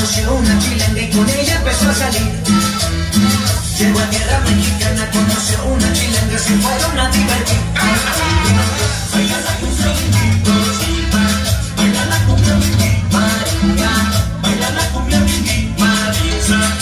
conoció una chilanga y con ella empezó a salir. Llegó a tierra mexicana, conoció una chilanga, se fueron a divertir. Baila la cumbia, baila la cumbia, María, baila la cumbia, Marisa.